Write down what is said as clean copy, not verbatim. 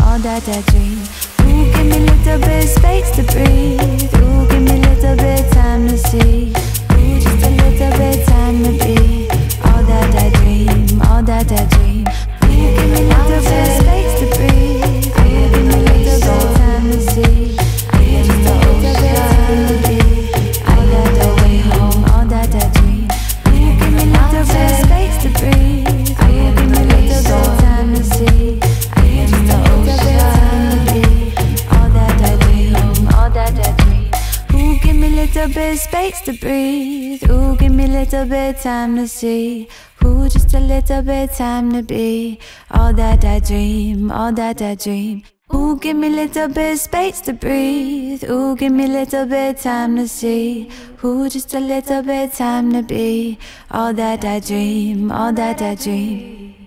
all that I dream. Ooh, give me a little bit space to breathe. Ooh, give me a little bit time to see. Ooh, just a little bit time to be all that I dream, all that I dream. Ooh, give me a little bit space to breathe. Ooh, give me a little bit time to see. Ooh, just a little bit time to be all that I dream, all that I dream. Ooh, give me a little bit space to breathe. Ooh, give me a little bit time to see. Ooh, just a little bit time to be all that I dream, all that I dream. Ooh, give me a little bit space to breathe. Ooh, give me a little bit time to see. Ooh, just a little bit time to be all that I dream, all that I dream. Ooh, give me a little bit space to breathe. Ooh, give me a little bit time to see. Ooh, just a little bit time to be all that I dream, all that I dream.